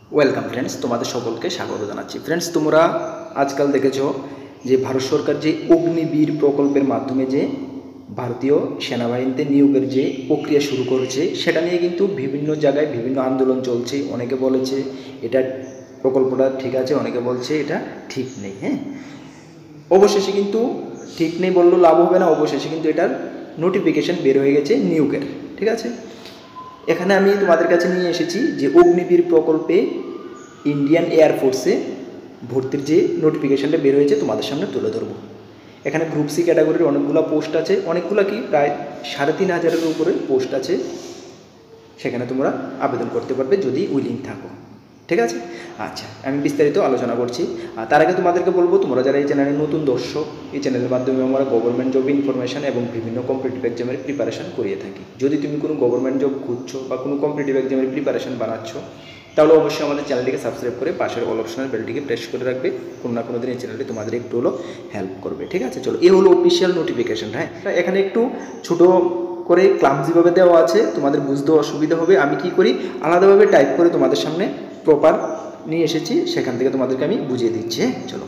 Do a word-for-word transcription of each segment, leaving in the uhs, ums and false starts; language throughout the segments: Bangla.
ওয়েলকাম ফ্রেন্ডস, তোমাদের সকলকে স্বাগত জানাচ্ছি। ফ্রেন্ডস, তোমরা আজকাল দেখেছো যে ভারত সরকার যে অগ্নিবীর প্রকল্পের মাধ্যমে যে ভারতীয় সেনাবাহিনীতে নিয়োগের যে প্রক্রিয়া শুরু করেছে, সেটা নিয়ে কিন্তু বিভিন্ন জায়গায় বিভিন্ন আন্দোলন চলছে। অনেকে বলেছে এটা প্রকল্পটা ঠিক আছে, অনেকে বলছে এটা ঠিক নেই। হ্যাঁ, অবশেষে কিন্তু ঠিক নেই বললেও লাভ হবে না, অবশেষে কিন্তু এটার নোটিফিকেশান বের হয়ে গেছে নিয়োগের। ঠিক আছে, এখানে আমি তোমাদের কাছে নিয়ে এসেছি যে অগ্নিবীর প্রকল্পে ইন্ডিয়ান এয়ারফোর্সে ভর্তির যে নোটিফিকেশানটা বের হয়েছে তোমাদের সামনে তুলে ধরবো। এখানে গ্রুপ সি ক্যাটাগরির অনেকগুলো পোস্ট আছে, অনেকগুলো কি প্রায় সাড়ে তিন হাজারের উপরে পোস্ট আছে। সেখানে তোমরা আবেদন করতে পারবে যদি উইলিং থাকো। ঠিক আছে, আচ্ছা আমি বিস্তারিত আলোচনা করছি। আর তার আগে তোমাদেরকে বলবো, তোমরা যারা এই চ্যানেলের নতুন দর্শক, এই চ্যানেলের মাধ্যমে আমরা গভর্নমেন্ট জব ইনফরমেশন এবং বিভিন্ন কম্পিটিটিভ এক্সামের প্রিপারেশন করিয়ে থাকি। যদি তুমি কোনো গভর্নমেন্ট জব খুঁজছো বা কোনো কম্পিটিটিভ এক্সামের প্রিপারেশন বানাচ্ছ, তাহলে অবশ্যই আমাদের চ্যানেলটিকে সাবস্ক্রাইব করে পাশের অল অপশনাল বেলটিকে প্রেস করে রাখবে। কোনো না কোনো দিন এই চ্যানেলটি তোমাদের একটু হলো হেল্প করবে। ঠিক আছে, চলো, এই হলো অফিসিয়াল নোটিফিকেশন। হ্যাঁ, এখানে একটু ছোটো করে ক্লামজিভাবে দেওয়া আছে, তোমাদের বুঝতে অসুবিধা হবে। আমি কি করি, আলাদাভাবে টাইপ করে তোমাদের সামনে প্রপার নিয়ে এসেছি, সেখান থেকে তোমাদেরকে আমি বুঝিয়ে দিচ্ছি। চলো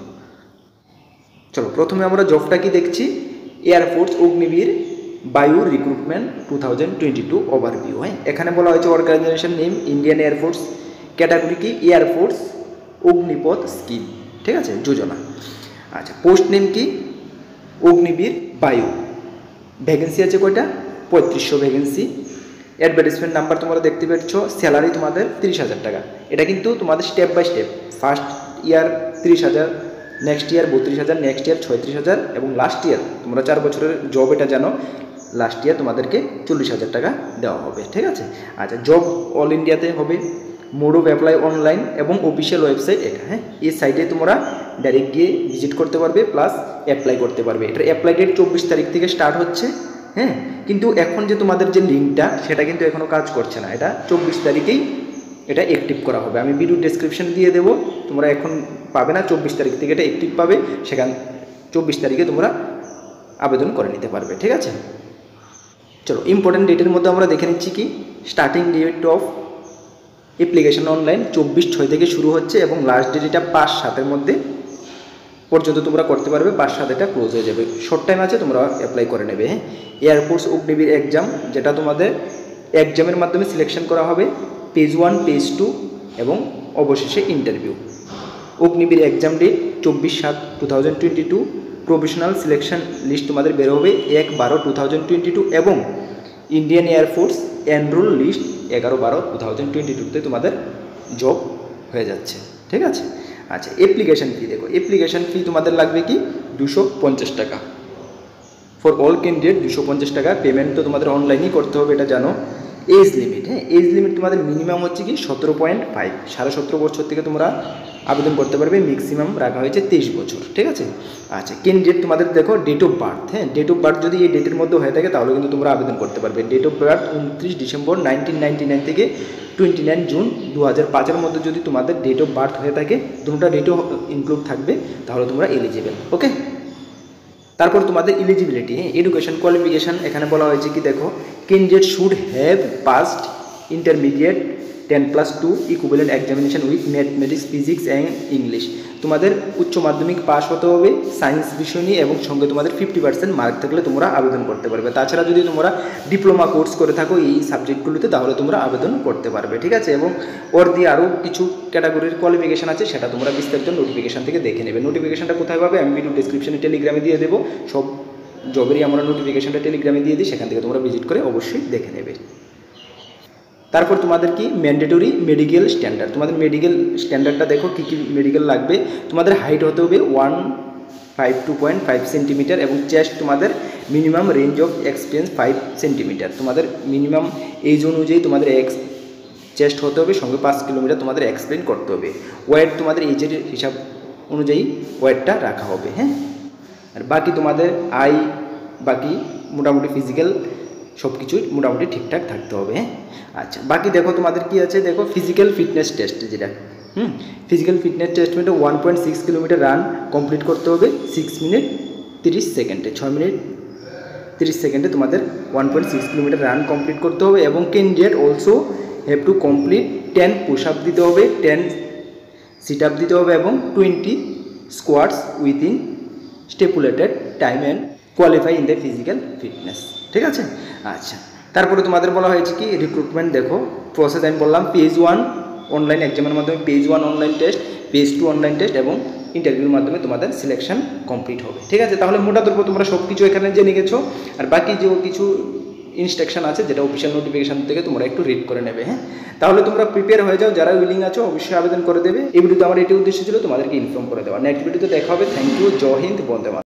চলো প্রথমে আমরা জবটা কি দেখছি, air force Agniveer Vayu recruitment two thousand twenty two overview. হ্যাঁ, এখানে বলা হয়েছে organisation name Indian air force, category কি এয়ারফোর্স অগ্নিপথ স্কিম। ঠিক আছে, যোজনা। আচ্ছা, পোস্ট নেম কি অগ্নিবীর বায়ু। ভ্যাকেন্সি আছে কয়টা, পঁয়ত্রিশশো ভ্যাকেন্সি। অ্যাডভার্টাইজমেন্ট নাম্বার তোমরা দেখতে পাচ্ছ। স্যালারি তোমাদের তিরিশ হাজার টাকা। এটা কিন্তু তোমাদের step by step, first year তিরিশ হাজার, নেক্সট ইয়ার বত্রিশ হাজার, নেক্সট ইয়ার ছয়ত্রিশ হাজার এবং লাস্ট ইয়ার, তোমরা চার বছরের জব এটা জানো, লাস্ট ইয়ার তোমাদেরকে চল্লিশ হাজার টাকা দেওয়া হবে। ঠিক আছে, আচ্ছা জব অল ইন্ডিয়াতে হবে। মোড অফ অ্যাপ্লাই অনলাইন এবং অফিসিয়াল ওয়েবসাইট এটা। হ্যাঁ, এই সাইটে তোমরা ডাইরেক্ট গিয়ে ভিজিট করতে পারবে, প্লাস অ্যাপ্লাই করতে পারবে। এটার অ্যাপ্লাই ডেট চব্বিশ তারিখ থেকে স্টার্ট হচ্ছে। হ্যাঁ, কিন্তু এখন যে তোমাদের যে লিঙ্কটা, সেটা কিন্তু এখনও কাজ করছে না। এটা চব্বিশ তারিখেই এটা অ্যাক্টিভ করা হবে। আমি ভিডিও ডেসক্রিপশন দিয়ে দেবো, তোমরা এখন পাবে না, চব্বিশ তারিখ থেকে এটা অ্যাক্টিভ পাবে। সেখান চব্বিশ তারিখে তোমরা আবেদন করে নিতে পারবে। ঠিক আছে, চলো ইম্পর্টেন্ট ডেটের মধ্যে আমরা দেখে নিচ্ছি কি, starting date of application online চব্বিশ ছয় থেকে শুরু হচ্ছে এবং লাস্ট ডেট এটা পাঁচ সাতের মধ্যে পর্যন্ত তোমরা করতে পারবে। পাঁচ সাত এটা ক্লোজ হয়ে যাবে, শর্ট টাইম আছে, তোমরা অ্যাপ্লাই করে নেবে। হ্যাঁ, এয়ারফোর্স অগ্নিবীর এক্সাম, যেটা তোমাদের এক্সামের মাধ্যমে সিলেকশন করা হবে, পেজ ওয়ান পেজ টু এবং অবশেষে ইন্টারভিউ। অগ্নিবীর এক্সাম ডেট চব্বিশ সাত two thousand twenty two. Professional selection list তোমাদের বের হবে এক বারো টু থাউজেন্ড টোয়েন্টি টু এবং ইন্ডিয়ান এয়ারফোর্স এনরোল লিস্ট এগারো বারো টু থাউজেন্ড টোয়েন্টি টুতে তোমাদের জব হয়ে যাচ্ছে। ঠিক আছে, আচ্ছা অ্যাপ্লিকেশান ফি দেখো, অ্যাপ্লিকেশান ফি তোমাদের লাগবে কি দুশো পঞ্চাশ টাকা ফর অল ক্যান্ডিডেট, দুশো পঞ্চাশ টাকা। পেমেন্ট তো তোমাদের অনলাইনই করতে হবে, এটা জানো। এজ লিমিট, হ্যাঁ এজ লিমিট তোমাদের মিনিমাম হচ্ছে কি সতেরো পয়েন্ট ফাইভ, সাড়ে সতেরো বছর থেকে তোমরা আবেদন করতে পারবে। ম্যাক্সিমাম রাখা হয়েছে তেইশ বছর। ঠিক আছে, আচ্ছা ক্যান্ডিডেট তোমাদের দেখো ডেট অফ বার্থ। হ্যাঁ, ডেট অফ বার্থ যদি এই ডেটের মধ্যে হয়ে থাকে তাহলে কিন্তু তোমরা আবেদন করতে পারবে। ডেট অফ বার্থ উনত্রিশ ডিসেম্বর নাইনটিন নাইনটি নাইন থেকে টোয়েন্টি নাইন জুন দু হাজার পাঁচের মধ্যে যদি তোমাদের ডেট অফ বার্থ হয়ে থাকে, দুটা ডেটও ইনক্লুড থাকবে, তাহলে তোমরা এলিজিবল। ওকে, তারপর তোমাদের এলিজিবিলিটি, হ্যাঁ এডুকেশন কোয়ালিফিকেশান এখানে বলা হয়েছে কি দেখো, candidate should have passed intermediate ten plus two equivalent examination with mathematics physics and English. তোমাদের উচ্চ মাধ্যমিক পাস হতে হবে সায়েন্স বিষয় নিয়ে এবং সঙ্গে তোমাদের ফিফটি পার্সেন্ট মার্ক থাকলে তোমরা আবেদন করতে পারবে। তাছাড়া যদি তোমরা ডিপ্লোমা কোর্স করে থাকো এই সাবজেক্টগুলোতে, তাহলে তোমরা আবেদন করতে পারবে। ঠিক আছে, এবং ওর দিয়ে আরও কিছু ক্যাটাগরির কোয়ালিফিকেশান আছে, সেটা তোমরা বিস্তারিত নোটিফিকেশান থেকে দেখে নেবে। নোটিফিকেশানটা কোথায় পাবে, আমি ভিডিও ডিসক্রিপশনে টেলিগ্রামে দিয়ে দেবো। সব জবেরই আমরা নোটিফিকেশানটা টেলিগ্রামে দিয়ে দিই, সেখান থেকে তোমরা ভিজিট করে অবশ্যই দেখে নেবে। তারপর তোমাদের কি ম্যান্ডেটরি মেডিকেল স্ট্যান্ডার্ড, তোমাদের মেডিকেল স্ট্যান্ডার্ডটা দেখো কী কী মেডিকেল লাগবে। তোমাদের হাইট হতে হবে one five two point five centimetre এবং চেস্ট তোমাদের minimum range of experience five centimetre. তোমাদের মিনিমাম এজ অনুযায়ী তোমাদের এক্স চেস্ট হতে হবে, সঙ্গে পাঁচ কিলোমিটার তোমাদের এক্সপ্লেন করতে হবে। ওয়েট তোমাদের এজের হিসাব অনুযায়ী ওয়েটটা রাখা হবে। হ্যাঁ, আর বাকি তোমাদের আই বাকি মোটামুটি ফিজিক্যাল সব কিছুই মোটামুটি ঠিকঠাক থাকতে হবে। হ্যাঁ, আচ্ছা বাকি দেখো তোমাদের কি আছে, দেখো ফিজিক্যাল ফিটনেস টেস্ট, যেটা হুম ফিজিক্যাল ফিটনেস টেস্ট মানে one point six kilometre run complete করতে হবে সিক্স মিনিট তিরিশ সেকেন্ডে, ছয় মিনিট তিরিশ সেকেন্ডে তোমাদের one point six kilometre run complete করতে হবে। এবং candidate also have to complete ten push up দিতে হবে, টেন সিট আপ দিতে হবে এবং twenty squats within stipulated time and qualify in the physical fitness. ঠিক আছে, আচ্ছা। তারপরে তোমাদের বলা হয়েছে কি রিক্রুটমেন্ট দেখো প্রসেস আমি বললাম, পেজ ওয়ান অনলাইন এক্সামের মাধ্যমে, page one online test, page two online test এবং ইন্টারভিউর মাধ্যমে তোমাদের সিলেকশন কমপ্লিট হবে। ঠিক আছে, তাহলে মোটা তরফ তোমরা সব কিছু এখানে জেনে গেছো। আর বাকি যে কিছু ইনস্ট্রাকশন আছে যেটা অফিসিয়াল নোটিফিকেশন থেকে তোমরা একটু রিড করে নেবে। হ্যাঁ, তাহলে তোমরা প্রিপেয়ার হয়ে যাও, যারা উইলিং আছো অবশ্যই আবেদন করে দেবে। এই ভিডিওতে আমার এটি উদ্দেশ্য ছিল তোমাদেরকে ইনফর্ম করে দেওয়া। নেক্সট ভিডিওতে দেখা হবে। থ্যাংক ইউ, জয় হিন্দ, বন্দে মাতরম।